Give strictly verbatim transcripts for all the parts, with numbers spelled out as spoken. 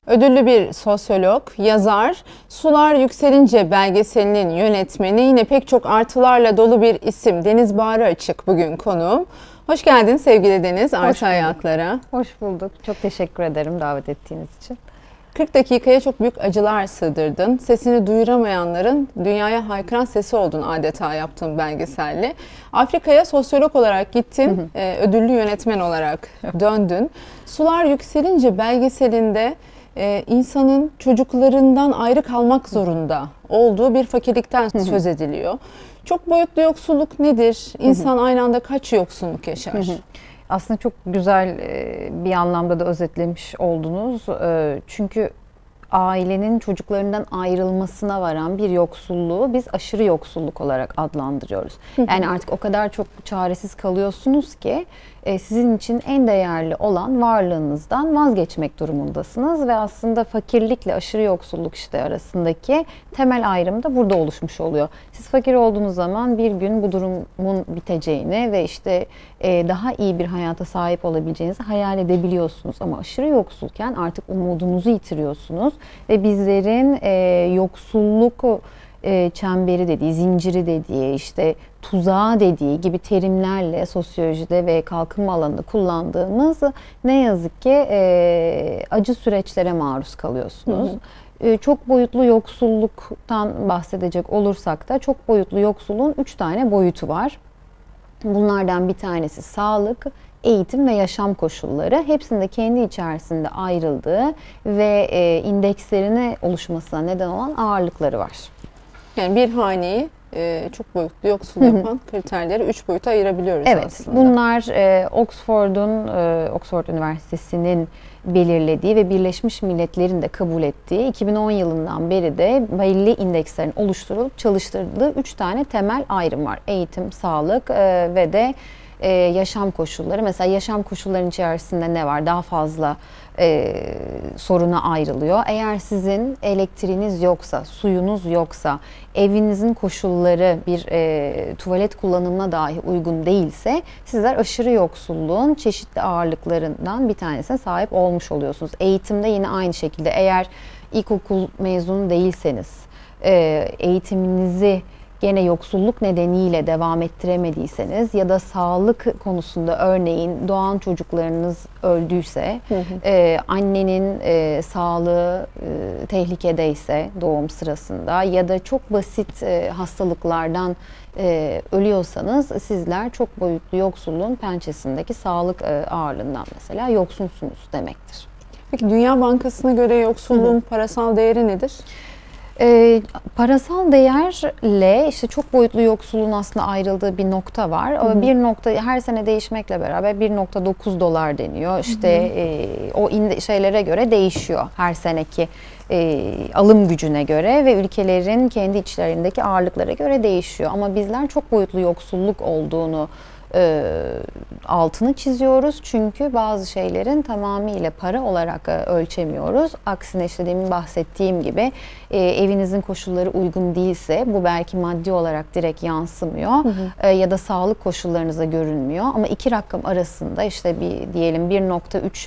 Ödüllü bir sosyolog, yazar, Sular Yükselince belgeselinin yönetmeni, yine pek çok artılarla dolu bir isim Deniz Bağrı Açık bugün konuğum. Hoş geldin sevgili Deniz, Arka Ayaklara. Hoş bulduk. Çok teşekkür ederim davet ettiğiniz için. kırk dakikaya çok büyük acılar sığdırdın. Sesini duyuramayanların dünyaya haykıran sesi oldun adeta yaptığın belgeselle. Afrika'ya sosyolog olarak gittin, hı hı. E, ödüllü yönetmen olarak döndün. Sular Yükselince belgeselinde e, insanın çocuklarından ayrı kalmak zorunda olduğu bir fakirlikten hı hı. söz ediliyor. Çok boyutlu yoksulluk nedir? İnsan hı hı. aynı anda kaç yoksulluk yaşar? Hı hı. Aslında çok güzel bir anlamda da özetlemiş oldunuz. Çünkü ailenin çocuklarından ayrılmasına varan bir yoksulluğu biz aşırı yoksulluk olarak adlandırıyoruz. Yani artık o kadar çok çaresiz kalıyorsunuz ki sizin için en değerli olan varlığınızdan vazgeçmek durumundasınız ve aslında fakirlikle aşırı yoksulluk işte arasındaki temel ayrım da burada oluşmuş oluyor. Siz fakir olduğunuz zaman bir gün bu durumun biteceğini ve işte daha iyi bir hayata sahip olabileceğinizi hayal edebiliyorsunuz ama aşırı yoksulken artık umudunuzu yitiriyorsunuz ve bizlerin yoksulluk E, çemberi dediği, zinciri dediği, işte tuzağı dediği gibi terimlerle sosyolojide ve kalkınma alanında kullandığımız ne yazık ki e, acı süreçlere maruz kalıyorsunuz. Hı hı. E, çok boyutlu yoksulluktan bahsedecek olursak da çok boyutlu yoksulluğun üç tane boyutu var. Bunlardan bir tanesi sağlık, eğitim ve yaşam koşulları. Hepsinde kendi içerisinde ayrıldığı ve e, indekslerine oluşmasına neden olan ağırlıkları var. Yani bir haneyi e, çok boyutlu yoksul yapan kriterleri üç boyuta ayırabiliyoruz evet, aslında. Bunlar e, Oxford'un, e, Oxford Üniversitesi'nin belirlediği ve Birleşmiş Milletler'in de kabul ettiği iki bin on yılından beri de belli indekslerin oluşturulup çalıştırıldığı üç tane temel ayrım var. Eğitim, sağlık e, ve de e, yaşam koşulları. Mesela yaşam koşullarının içerisinde ne var? Daha fazla e, soruna ayrılıyor. Eğer sizin elektriğiniz yoksa, suyunuz yoksa, evinizin koşulları bir e, tuvalet kullanımına dahi uygun değilse sizler aşırı yoksulluğun çeşitli ağırlıklarından bir tanesine sahip olmuş oluyorsunuz. Eğitimde yine aynı şekilde eğer ilkokul mezunu değilseniz, e, eğitiminizi gene yoksulluk nedeniyle devam ettiremediyseniz ya da sağlık konusunda örneğin doğan çocuklarınız öldüyse, hı hı. E, annenin e, sağlığı e, tehlikedeyse doğum sırasında ya da çok basit e, hastalıklardan e, ölüyorsanız sizler çok boyutlu yoksulluğun pençesindeki sağlık e, ağırlığından mesela yoksunsunuz demektir. Peki Dünya Bankası'na göre yoksulluğun hı hı. parasal değeri nedir? E, parasal değerle işte çok boyutlu yoksulluğun aslında ayrıldığı bir nokta var. Hı hı. Bir nokta her sene değişmekle beraber bir nokta dokuz dolar deniyor. İşte e, o in, şeylere göre değişiyor her seneki e, alım gücüne göre ve ülkelerin kendi içlerindeki ağırlıklara göre değişiyor. Ama bizler çok boyutlu yoksulluk olduğunu E, altını çiziyoruz çünkü bazı şeylerin tamamıyla para olarak e, ölçemiyoruz. Aksine işte demin bahsettiğim gibi e, evinizin koşulları uygun değilse bu belki maddi olarak direkt yansımıyor, hı hı. E, ya da sağlık koşullarınıza görünmüyor ama iki rakam arasında işte bir diyelim bir nokta üç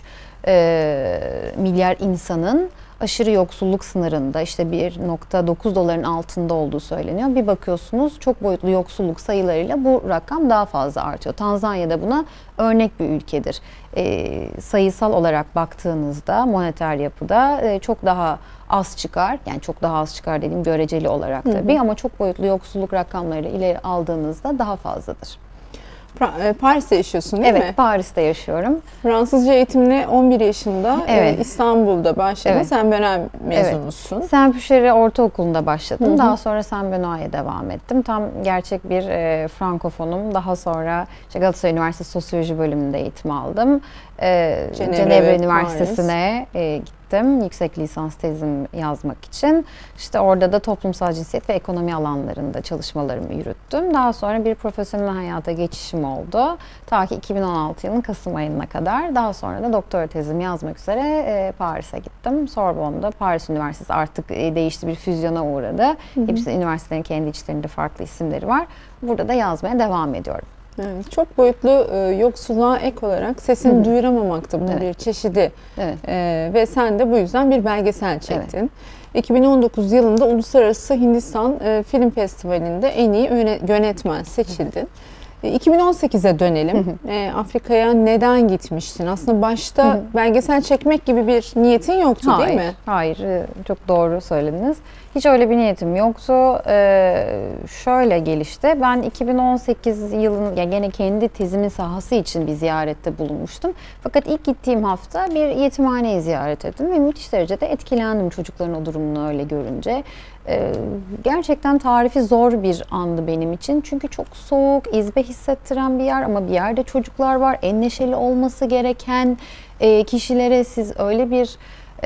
e, milyar insanın aşırı yoksulluk sınırında işte bir nokta dokuz doların altında olduğu söyleniyor. Bir bakıyorsunuz çok boyutlu yoksulluk sayılarıyla bu rakam daha fazla artıyor. Tanzanya'da buna örnek bir ülkedir. E, sayısal olarak baktığınızda moneter yapıda e, çok daha az çıkar. Yani çok daha az çıkar dediğim göreceli olarak tabii, hı hı. ama çok boyutlu yoksulluk rakamlarıyla ileri aldığınızda daha fazladır. Paris'te yaşıyorsun değil evet, mi? Evet, Paris'te yaşıyorum. Fransızca eğitimine on bir yaşında evet. İstanbul'da başladın. Evet. Saint Benoît mezunusun. Evet. Saint-Péchère Ortaokulu'nda başladım. Hı hı. Daha sonra Saint Benoît'a devam ettim. Tam gerçek bir e, Frankofonum. Daha sonra işte Galatasaray Üniversitesi Sosyoloji bölümünde eğitim aldım. E, Cenevre, Cenevre Üniversitesi'ne e, gittim. Yüksek lisans tezim yazmak için. İşte orada da toplumsal cinsiyet ve ekonomi alanlarında çalışmalarımı yürüttüm. Daha sonra bir profesyonel hayata geçişim oldu. Ta ki iki bin on altı yılının Kasım ayına kadar. Daha sonra da doktora tezimi yazmak üzere e, Paris'e gittim. Sorbonne'da Paris Üniversitesi artık e, değişti, bir füzyona uğradı. Hı hı. Hepsi üniversitelerin kendi içlerinde farklı isimleri var. Burada da yazmaya devam ediyorum. Evet, çok boyutlu e, yoksulluğa ek olarak sesini Hı. duyuramamaktı bu Evet. bir çeşidi. Evet. E, ve sen de bu yüzden bir belgesel çektin. iki bin on dokuz yılında Uluslararası Hindistan e, Film Festivali'nde en iyi yöne- yönetmen seçildin. E, iki bin on sekize dönelim. Hı hı. E, Afrika'ya neden gitmiştin? Aslında başta Hı hı. belgesel çekmek gibi bir niyetin yoktu Hayır, değil mi? hayır. e, Çok doğru söylediniz. Hiç öyle bir niyetim yoktu. Ee, şöyle gelişti. Ben iki bin on sekiz yılın, ya gene kendi tezimin sahası için bir ziyarette bulunmuştum. Fakat ilk gittiğim hafta bir yetimhaneyi ziyaret ettim ve müthiş derecede etkilendim çocukların o durumunu öyle görünce. Ee, gerçekten tarifi zor bir andı benim için. Çünkü çok soğuk, izbe hissettiren bir yer ama bir yerde çocuklar var. En neşeli olması gereken e, kişilere siz öyle bir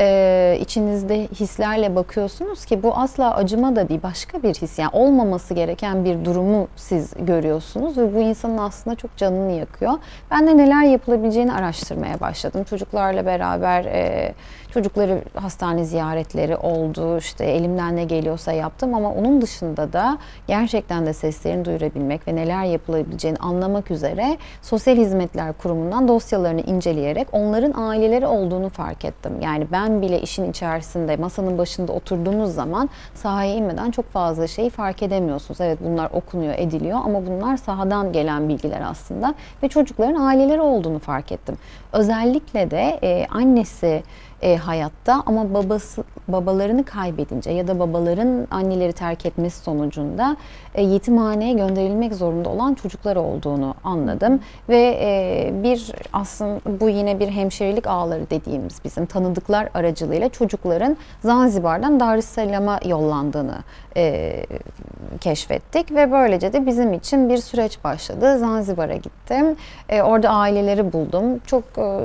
Ee, içinizde hislerle bakıyorsunuz ki bu asla acıma da değil, başka bir his, yani olmaması gereken bir durumu siz görüyorsunuz ve bu insanın aslında çok canını yakıyor. Ben de neler yapılabileceğini araştırmaya başladım. Çocuklarla beraber e, çocukları hastane ziyaretleri oldu, işte elimden ne geliyorsa yaptım ama onun dışında da gerçekten de seslerini duyurabilmek ve neler yapılabileceğini anlamak üzere Sosyal Hizmetler Kurumu'ndan dosyalarını inceleyerek onların aileleri olduğunu fark ettim. Yani ben bile işin içerisinde, masanın başında oturduğunuz zaman sahaya inmeden çok fazla şeyi fark edemiyorsunuz. Evet, bunlar okunuyor, ediliyor ama bunlar sahadan gelen bilgiler aslında ve çocukların aileleri olduğunu fark ettim. Özellikle de e, annesi e, hayatta ama babası babalarını kaybedince ya da babaların anneleri terk etmesi sonucunda e, yetimhaneye gönderilmek zorunda olan çocuklar olduğunu anladım ve e, bir aslında bu yine bir hemşirelik ağları dediğimiz bizim tanıdıklar aracılığıyla çocukların Zanzibar'dan Dar es Salaam'a yollandığını e, keşfettik ve böylece de bizim için bir süreç başladı. Zanzibar'a gittim, e, orada aileleri buldum. Çok e,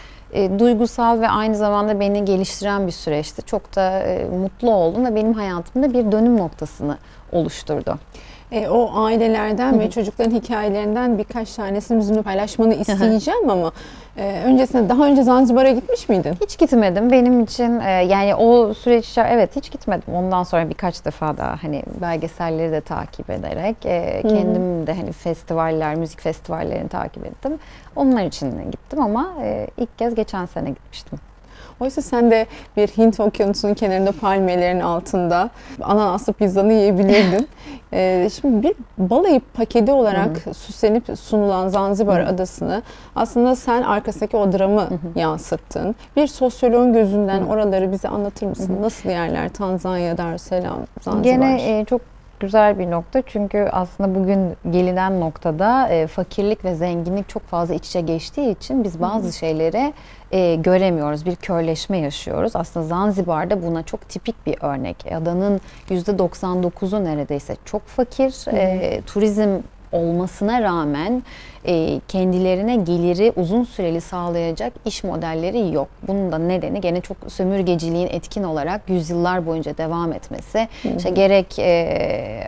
E, duygusal ve aynı zamanda beni geliştiren bir süreçti. Çok da e, mutlu oldum ve benim hayatımda bir dönüm noktasını oluşturdu. E, o ailelerden Hı hı. ve çocukların hikayelerinden birkaç tanesini bizimle paylaşmanı isteyeceğim ama e, öncesinde daha önce Zanzibar'a gitmiş miydin? Hiç gitmedim. Benim için e, yani o süreç içer- evet hiç gitmedim. Ondan sonra birkaç defa daha hani belgeselleri de takip ederek e, Hı hı. kendim de hani festivaller, müzik festivallerini takip ettim. Onlar için gittim ama e, ilk kez geçen sene gitmiştim. Oysa sen de bir Hint okyanusunun kenarında palmiyelerin altında ananaslı pizzanı yiyebilirdin. Ee, şimdi bir balayı paketi olarak Hı hı. süslenip sunulan Zanzibar Hı hı. adasını aslında sen arkasındaki o dramı Hı hı. yansıttın. Bir sosyoloğun gözünden Hı hı. oraları bize anlatır mısın? Hı hı. Nasıl yerler? Tanzanya, Dar es Salaam, Zanzibar. Gene e, çok güzel bir nokta çünkü aslında bugün gelinen noktada e, fakirlik ve zenginlik çok fazla iç içe geçtiği için biz bazı şeyleri e, göremiyoruz. Bir körleşme yaşıyoruz. Aslında Zanzibar'da buna çok tipik bir örnek. Adanın yüzde doksan dokuzu neredeyse çok fakir. E, turizm olmasına rağmen e, kendilerine geliri uzun süreli sağlayacak iş modelleri yok. Bunun da nedeni gene çok sömürgeciliğin etkin olarak yüzyıllar boyunca devam etmesi. Hı hı. İşte gerek e,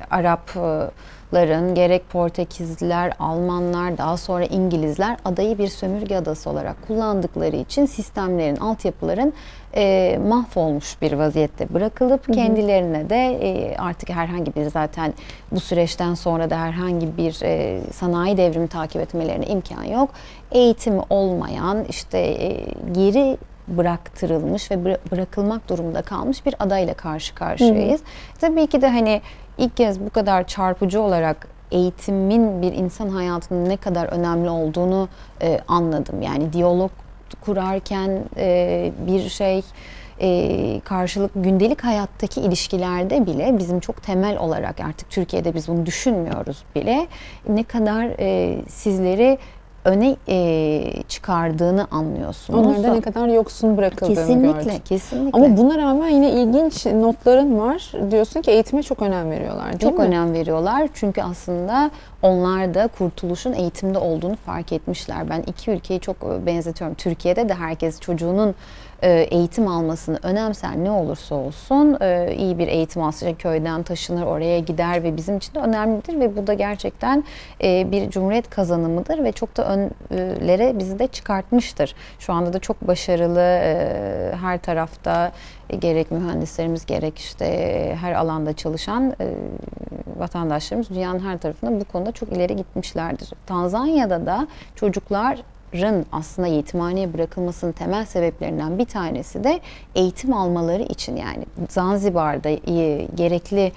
Arapların, gerek Portekizliler, Almanlar, daha sonra İngilizler adayı bir sömürge adası olarak kullandıkları için sistemlerin, altyapıların e, mahvolmuş bir vaziyette bırakılıp Hı hı. kendilerine de e, artık herhangi bir zaten bu süreçten sonra da herhangi bir e, sanayi devrimi takip etmelerine imkan yok. Eğitimi olmayan, işte e, geri bıraktırılmış ve bıra- bırakılmak durumunda kalmış bir adayla karşı karşıyayız. Hı hı. Tabii ki de hani ilk kez bu kadar çarpıcı olarak eğitimin bir insan hayatının ne kadar önemli olduğunu e, anladım. Yani diyalog kurarken e, bir şey e, karşılık gündelik hayattaki ilişkilerde bile bizim çok temel olarak artık Türkiye'de biz bunu düşünmüyoruz bile ne kadar e, sizleri öne e, çıkardığını anlıyorsunuz. Onlarda ne kadar yoksun bırakıldığını Kesinlikle, gördük. kesinlikle. Ama buna rağmen yine ilginç notların var. Diyorsun ki eğitime çok önem veriyorlar, değil Çok mi? önem veriyorlar çünkü aslında onlar da kurtuluşun eğitimde olduğunu fark etmişler. Ben iki ülkeyi çok benzetiyorum. Türkiye'de de herkes çocuğunun e, eğitim almasını önemser, ne olursa olsun e, iyi bir eğitim alsa köyden taşınır, oraya gider ve bizim için de önemlidir ve bu da gerçekten e, bir cumhuriyet kazanımıdır ve çok da önlere bizi de çıkartmıştır. Şu anda da çok başarılı, e, her tarafta e, gerek mühendislerimiz gerek işte e, her alanda çalışan e, vatandaşlarımız dünyanın her tarafında bu konuda çok ileri gitmişlerdir. Tanzanya'da da çocukların aslında yetimhaneye bırakılmasının temel sebeplerinden bir tanesi de eğitim almaları için, yani Zanzibar'da e, gerekli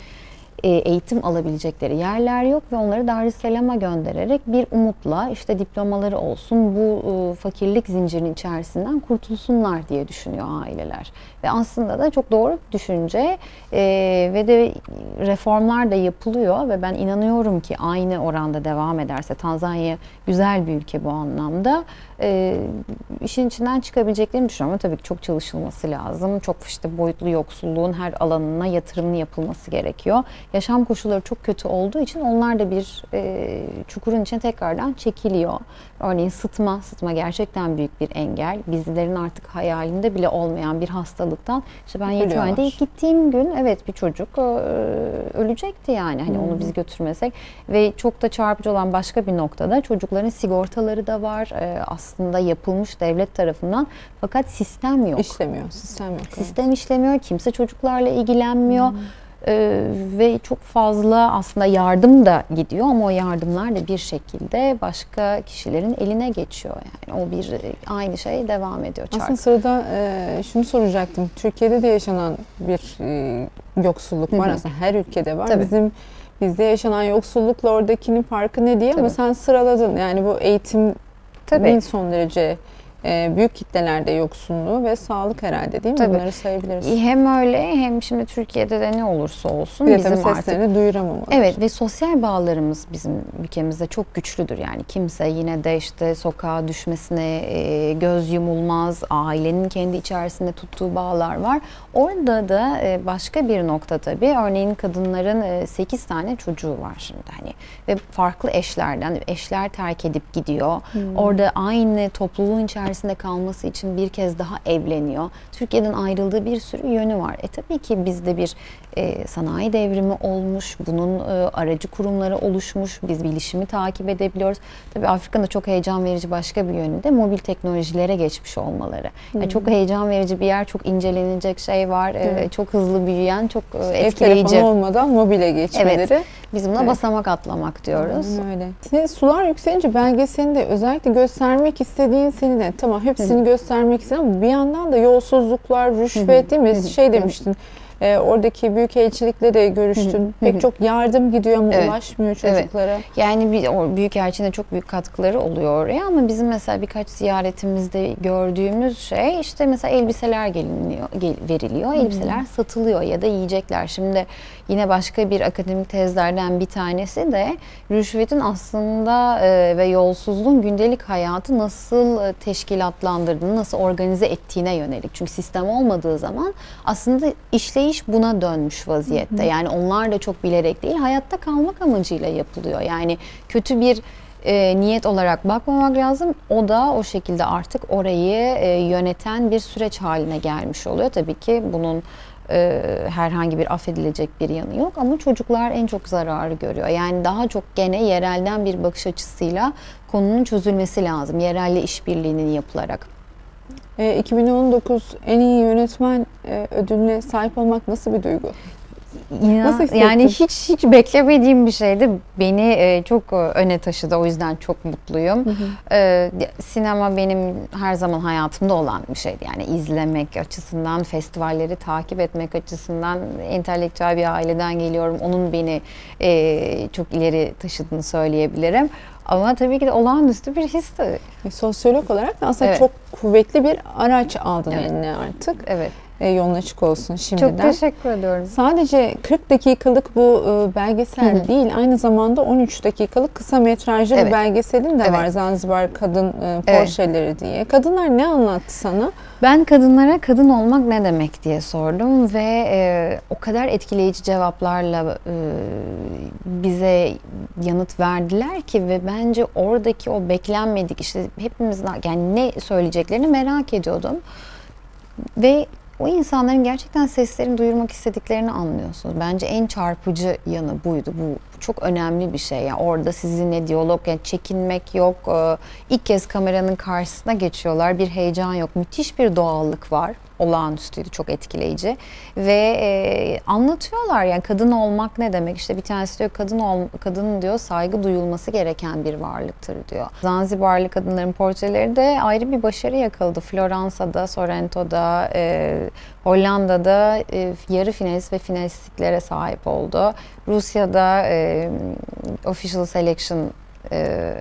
eğitim alabilecekleri yerler yok ve onları Darüsselam'a göndererek bir umutla işte diplomaları olsun, bu e, fakirlik zincirinin içerisinden kurtulsunlar diye düşünüyor aileler. Ve aslında da çok doğru bir düşünce e, ve de reformlar da yapılıyor ve ben inanıyorum ki aynı oranda devam ederse, Tanzanya güzel bir ülke bu anlamda, e, işin içinden çıkabileceklerini düşünüyorum. Ama tabii ki çok çalışılması lazım. Çok işte boyutlu yoksulluğun her alanına yatırımlı yapılması gerekiyor. Yaşam koşulları çok kötü olduğu için onlar da bir e, çukurun içine tekrardan çekiliyor. Örneğin sıtma, sıtma gerçekten büyük bir engel. Bizlerin artık hayalinde bile olmayan bir hastalıktan. İşte ben yetimhanede ilk gittiğim gün evet bir çocuk e, ölecekti yani. Hani hmm. onu biz götürmesek. Ve çok da çarpıcı olan başka bir noktada çocukların sigortaları da var. E, aslında yapılmış devlet tarafından, fakat sistem yok. İşlemiyor, sistem yok. Sistem evet. işlemiyor. Kimse çocuklarla ilgilenmiyor. Hmm. Ee, ve çok fazla aslında yardım da gidiyor ama o yardımlar da bir şekilde başka kişilerin eline geçiyor. Yani o bir aynı şey devam ediyor. Çarpı. Aslında sırada e, şunu soracaktım. Türkiye'de de yaşanan bir e, yoksulluk var. Hı hı. Aslında her ülkede var. Tabii. Bizim bizde yaşanan yoksullukla oradakinin farkı ne diye, Tabii. ama sen sıraladın. Yani bu eğitim Tabii. son derece E, büyük kitlelerde yoksunluğu ve sağlık herhalde, değil mi? Tabii. Bunları sayabiliriz. Hem öyle hem şimdi Türkiye'de de ne olursa olsun bir bizim tabii seslerini artık duyuramamalı. Evet ve sosyal bağlarımız bizim ülkemizde çok güçlüdür. Yani kimse yine de işte sokağa düşmesine e, göz yumulmaz. Ailenin kendi içerisinde tuttuğu bağlar var. Orada da e, başka bir nokta tabii. Örneğin kadınların e, sekiz tane çocuğu var şimdi hani ve farklı eşlerden eşler terk edip gidiyor. Hmm. Orada aynı topluluğun içerisinde içerisinde kalması için bir kez daha evleniyor. Türkiye'den ayrıldığı bir sürü yönü var. E tabii ki bizde bir e, sanayi devrimi olmuş, bunun e, aracı kurumları oluşmuş, biz bilişimi takip edebiliyoruz. Tabii Afrika'nın da çok heyecan verici başka bir yönü de mobil teknolojilere geçmiş olmaları. Yani hmm. çok heyecan verici bir yer, çok incelenecek şey var, e, çok hızlı büyüyen, çok e, etkileyici. Ev telefonu olmadan mobile geçmeleri. Evet. Biz buna evet. basamak atlamak diyoruz. Aynen öyle. Senin Sular Yükselince belgeselinde özellikle göstermek istediğin, seni de tamam hepsini Hı. göstermek istedim ama bir yandan da yolsuzluklar, rüşvet, değil mi? Hı. Şey demiştin. E, oradaki büyükelçilikle de görüştün. Hı hı. Pek çok yardım gidiyor ama evet. ulaşmıyor çocuklara. Evet. Yani bir, o büyükelçinin de çok büyük katkıları oluyor oraya ama bizim mesela birkaç ziyaretimizde gördüğümüz şey işte mesela elbiseler geliniyor, gel, veriliyor, elbiseler hı hı. satılıyor ya da yiyecekler. Şimdi yine başka bir akademik tezlerden bir tanesi de rüşvetin aslında e, ve yolsuzluğun gündelik hayatı nasıl e, teşkilatlandırdığını, nasıl organize ettiğine yönelik. Çünkü sistem olmadığı zaman aslında işleyiş iş buna dönmüş vaziyette. Hı hı. Yani onlar da çok bilerek değil, hayatta kalmak amacıyla yapılıyor. Yani kötü bir e, niyet olarak bakmamak lazım. O da o şekilde artık orayı e, yöneten bir süreç haline gelmiş oluyor. Tabii ki bunun e, herhangi bir affedilecek bir yanı yok ama çocuklar en çok zararı görüyor. Yani daha çok gene yerelden bir bakış açısıyla konunun çözülmesi lazım. Yerelle işbirliğinin yapılarak. iki bin on dokuz en iyi yönetmen e, ödülüne sahip olmak nasıl bir duygu? Ya, nasıl hissettin? Yani hiç hiç beklemediğim bir şeydi. Beni e, çok öne taşıdı. O yüzden çok mutluyum. Hı hı. E, sinema benim her zaman hayatımda olan bir şeydi. Yani izlemek açısından, festivalleri takip etmek açısından, entelektüel bir aileden geliyorum. Onun beni e, çok ileri taşıdığını söyleyebilirim. Ama tabii ki de olağanüstü bir his tabii. E, sosyolog olarak da aslında evet. çok kuvvetli bir araç aldın evet. eline artık. Evet. E, yolun açık olsun şimdiden. Çok teşekkür ediyorum. Sadece kırk dakikalık bu e, belgesel Hı-hı. değil, aynı zamanda on üç dakikalık kısa metrajlı evet. bir belgeselin de evet. var. Zanzibar Kadın e, Portreleri evet. diye. Kadınlar ne anlattı sana? Ben kadınlara kadın olmak ne demek diye sordum ve e, o kadar etkileyici cevaplarla e, bize yanıt verdiler ki ve bence oradaki o beklenmedik işte hepimiz yani ne söyleyeceklerini merak ediyordum. Ve o insanların gerçekten seslerini duyurmak istediklerini anlıyorsunuz. Bence en çarpıcı yanı buydu. Bu çok önemli bir şey. Yani orada sizinle diyalog, yani çekinmek yok. İlk kez kameranın karşısına geçiyorlar. Bir heyecan yok. Müthiş bir doğallık var. Olağanüstüydü, çok etkileyici. Ve e, anlatıyorlar yani kadın olmak ne demek? İşte bir tanesi diyor kadın ol, kadın diyor saygı duyulması gereken bir varlıktır diyor. Zanzibarlı kadınların portreleri de ayrı bir başarı yakaladı. Floransa'da, Sorrento'da, e, Hollanda'da e, yarı finalist ve finalistliklere sahip oldu. Rusya'da e, Official Selection e,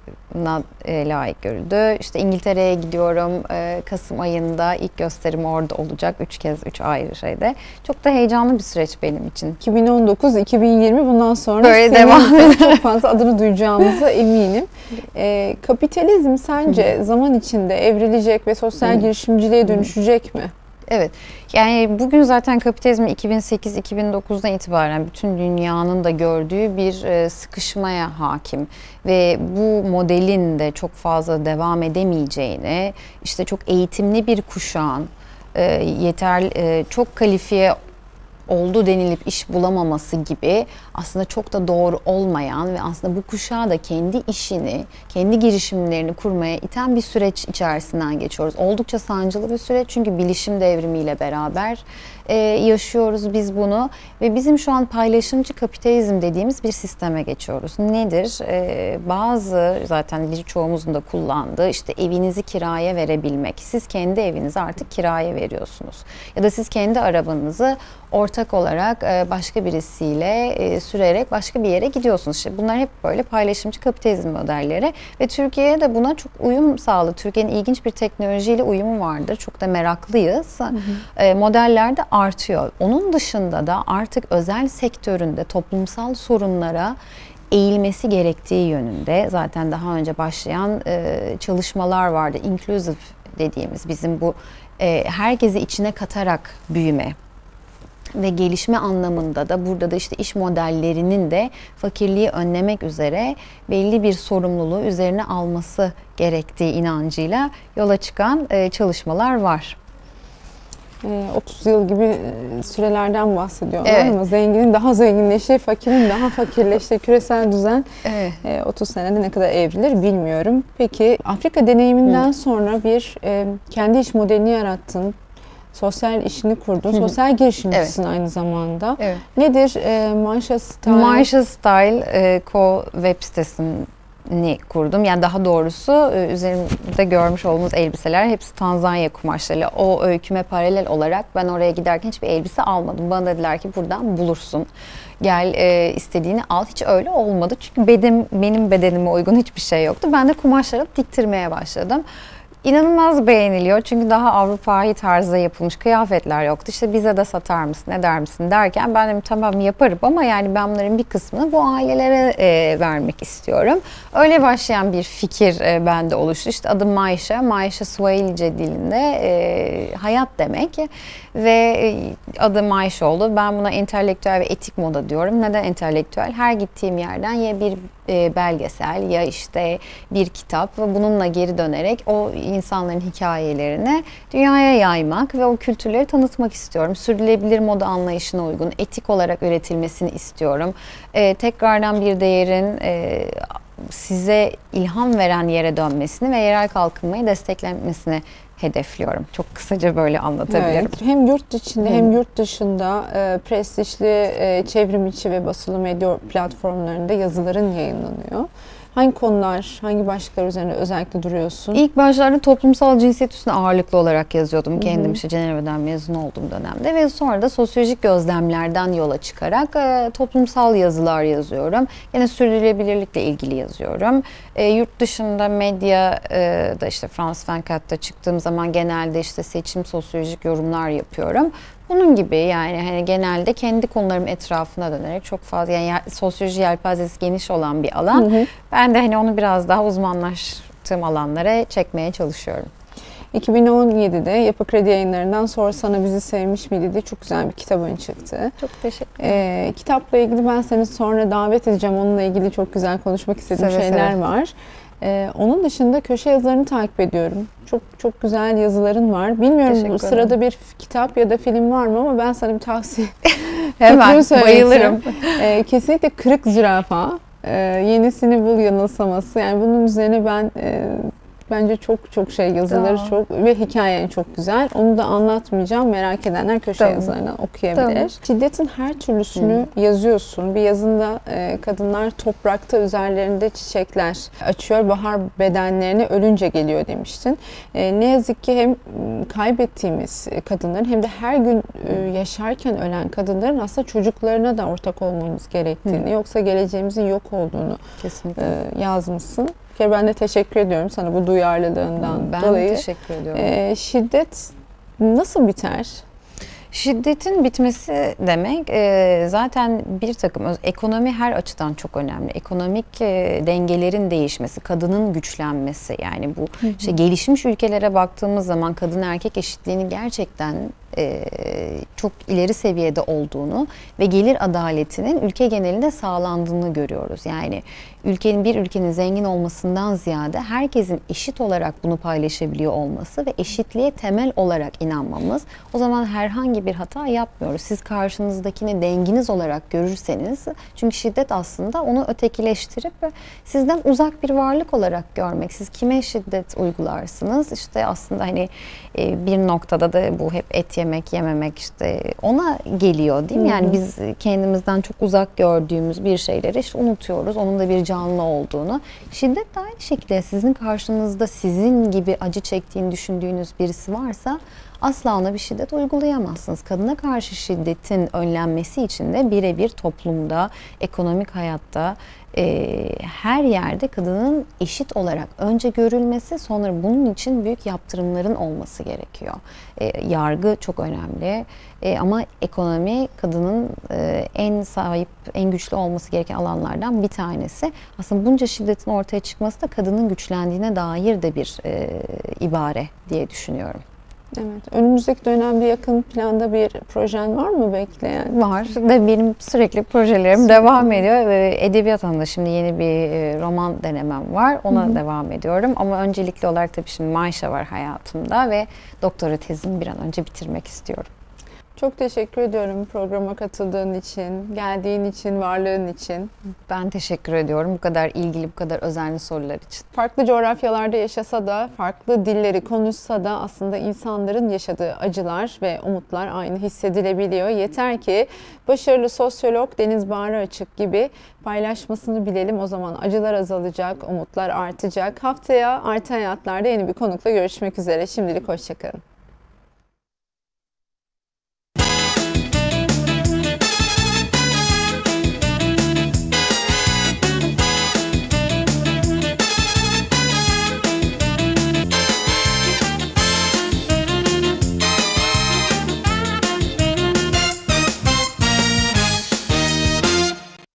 na e, layık görüldü. İşte İngiltere'ye gidiyorum. E, Kasım ayında ilk gösterim orada olacak. Üç kez, üç ayrı şeyde. Çok da heyecanlı bir süreç benim için. iki bin on dokuz iki bin yirmi bundan sonra böyle devam de çok fazla adını duyacağımıza eminim. E, kapitalizm sence zaman içinde evrilecek ve sosyal girişimciliğe dönüşecek mi? Evet. Yani bugün zaten kapitalizm iki bin sekiz iki bin dokuzdan itibaren bütün dünyanın da gördüğü bir sıkışmaya hakim ve bu modelin de çok fazla devam edemeyeceğini, işte çok eğitimli bir kuşağın yeter çok kalifiye oldu denilip iş bulamaması gibi aslında çok da doğru olmayan ve aslında bu kuşağı da kendi işini, kendi girişimlerini kurmaya iten bir süreç içerisinden geçiyoruz. Oldukça sancılı bir süreç çünkü bilişim devrimiyle beraber e, yaşıyoruz biz bunu ve bizim şu an paylaşımcı kapitalizm dediğimiz bir sisteme geçiyoruz. Nedir? E, bazı zaten birçoğumuzun da kullandığı işte evinizi kiraya verebilmek. Siz kendi evinizi artık kiraya veriyorsunuz. Ya da siz kendi arabanızı ortak olarak başka birisiyle sürerek başka bir yere gidiyorsunuz. İşte bunlar hep böyle paylaşımcı kapitalizm modelleri ve Türkiye de buna çok uyum sağladı. Türkiye'nin ilginç bir teknolojiyle uyumu vardır. Çok da meraklıyız. Hı hı. Modeller de artıyor. Onun dışında da artık özel sektöründe toplumsal sorunlara eğilmesi gerektiği yönünde zaten daha önce başlayan çalışmalar vardı. Inclusive dediğimiz bizim bu herkesi içine katarak büyüme ve gelişme anlamında da burada da işte iş modellerinin de fakirliği önlemek üzere belli bir sorumluluğu üzerine alması gerektiği inancıyla yola çıkan çalışmalar var. otuz yıl gibi sürelerden bahsediyorlar evet. Ama zenginin daha zenginleştiği, fakirin daha fakirleştiği küresel düzen evet. otuz senede ne kadar evrilir bilmiyorum. Peki Afrika deneyiminden Hı. sonra bir kendi iş modelini yarattın. Sosyal işini kurdun. Hı-hı. Sosyal girişimcisin evet. aynı zamanda. Evet. Nedir e, Maisha Style? Maisha Style e, Co web sitesini kurdum. Yani daha doğrusu e, üzerimde görmüş olduğunuz elbiseler hepsi Tanzanya kumaşları. O öyküme paralel olarak ben oraya giderken hiçbir elbise almadım. Bana dediler ki buradan bulursun. Gel e, istediğini al. Hiç öyle olmadı. Çünkü bedim, benim bedenime uygun hiçbir şey yoktu. Ben de kumaşları diktirmeye başladım. İnanılmaz beğeniliyor çünkü daha Avrupa'yı tarzda yapılmış kıyafetler yoktu. İşte bize de satar mısın, ne der misin derken ben dedim tamam yaparım ama yani ben bunların bir kısmını bu ailelere e, vermek istiyorum. Öyle başlayan bir fikir e, bende oluştu. İşte adı Maisha, Maisha Swahilice dilinde e, hayat demek ve e, adı Maisha oldu. Ben buna entelektüel ve etik moda diyorum. Neden entelektüel? Her gittiğim yerden ya bir e, belgesel ya işte bir kitap ve bununla geri dönerek o insanların hikayelerini dünyaya yaymak ve o kültürleri tanıtmak istiyorum. Sürdürülebilir moda anlayışına uygun, etik olarak üretilmesini istiyorum. Ee, tekrardan bir değerin e, size ilham veren yere dönmesini ve yerel kalkınmayı desteklenmesini hedefliyorum. Çok kısaca böyle anlatabilirim. Evet, hem yurt içinde Hı. hem yurt dışında e, prestijli e, çevrim içi ve basılı medya platformlarında yazıların yayınlanıyor. Hangi konular, hangi başlıklar üzerine özellikle duruyorsun? İlk başlarda toplumsal cinsiyet üstüne ağırlıklı olarak yazıyordum. Kendim işte Cenevre'den mezun olduğum dönemde ve sonra da sosyolojik gözlemlerden yola çıkarak e, toplumsal yazılar yazıyorum. Yine sürdürülebilirlikle ilgili yazıyorum. E, yurt dışında medya e, da işte France yirmi dörtte çıktığım zaman genelde işte seçim sosyolojik yorumlar yapıyorum. Bunun gibi yani hani genelde kendi konularım etrafına dönerek çok fazla yani sosyoloji yelpazesi geniş olan bir alan. Hı hı. Ben de hani onu biraz daha uzmanlaştığım alanlara çekmeye çalışıyorum. iki bin on yedide Yapı Kredi Yayınları'ndan Sor Sana Bizi Sevmiş Miydi diye çok güzel bir kitabın çıktı. Çok teşekkür ederim. Ee, kitapla ilgili ben seni sonra davet edeceğim. Onunla ilgili çok güzel konuşmak istediğim seve şeyler seve. var. Ee, onun dışında köşe yazılarını takip ediyorum. Çok çok güzel yazıların var. Bilmiyorum Teşekkür bu sırada bir kitap ya da film var mı ama ben sana bir tavsiye Hemen fikri bayılırım. Ee, kesinlikle Kırık Zürafa. Ee, Yenisini Bul Yanılsaması. Yani bunun üzerine ben e, bence çok çok şey yazıları Tamam. çok ve hikayen çok güzel. Onu da anlatmayacağım. Merak edenler köşe Tamam. yazılarından okuyabilir. Tamam. Şiddetin her türlüsünü yazıyorsun. Bir yazında e, kadınlar toprakta üzerlerinde çiçekler açıyor. Bahar bedenlerine ölünce geliyor demiştin. E, ne yazık ki hem kaybettiğimiz kadınların hem de her gün e, yaşarken ölen kadınların aslında çocuklarına da ortak olmamız gerektiğini, Hı. yoksa geleceğimizin yok olduğunu Kesinlikle. e, yazmışsın. Bir kere ben de teşekkür ediyorum sana bu duyarlılığından Ben dolayı. teşekkür ediyorum. E, şiddet nasıl biter? Şiddetin bitmesi demek e, zaten bir takım öz- ekonomi her açıdan çok önemli. Ekonomik e, dengelerin değişmesi, kadının güçlenmesi, yani bu işte gelişmiş ülkelere baktığımız zaman kadın erkek eşitliğini gerçekten e, çok ileri seviyede olduğunu ve gelir adaletinin ülke genelinde sağlandığını görüyoruz. Yani ülkenin bir ülkenin zengin olmasından ziyade herkesin eşit olarak bunu paylaşabiliyor olması ve eşitliğe temel olarak inanmamız, o zaman herhangi bir hata yapmıyoruz. Siz karşınızdakini denginiz olarak görürseniz, çünkü şiddet aslında onu ötekileştirip sizden uzak bir varlık olarak görmek. Siz kime şiddet uygularsınız? İşte aslında hani bir noktada da bu hep et yemek, yememek işte ona geliyor değil mi? Yani biz kendimizden çok uzak gördüğümüz bir şeyleri işte unutuyoruz. Onun da bir canlı olduğunu. Şiddet de aynı şekilde sizin karşınızda sizin gibi acı çektiğini düşündüğünüz birisi varsa asla ona bir şiddet uygulayamazsınız. Kadına karşı şiddetin önlenmesi için de birebir toplumda, ekonomik hayatta, e, her yerde kadının eşit olarak önce görülmesi, sonra bunun için büyük yaptırımların olması gerekiyor. E, yargı çok önemli e, ama ekonomi kadının e, en sahip, en güçlü olması gereken alanlardan bir tanesi. Aslında bunca şiddetin ortaya çıkması da kadının güçlendiğine dair de bir e, ibare diye düşünüyorum. Evet. Önümüzdeki dönemde yakın planda bir projen var mı bekleyen? Var ve benim sürekli projelerim devam ediyor. Ve edebiyat alanında şimdi yeni bir roman denemem var. Ona hı hı. devam ediyorum. Ama öncelikli olarak tabii şimdi Mayşe var hayatımda ve doktora tezimi bir an önce bitirmek istiyorum. Çok teşekkür ediyorum programa katıldığın için, geldiğin için, varlığın için. Ben teşekkür ediyorum bu kadar ilgili, bu kadar özenli sorular için. Farklı coğrafyalarda yaşasa da, farklı dilleri konuşsa da aslında insanların yaşadığı acılar ve umutlar aynı hissedilebiliyor. Yeter ki başarılı sosyolog Deniz Bağrı Açık gibi paylaşmasını bilelim. O zaman acılar azalacak, umutlar artacak. Haftaya Artı Hayatlar'da yeni bir konukla görüşmek üzere. Şimdilik hoşça kalın.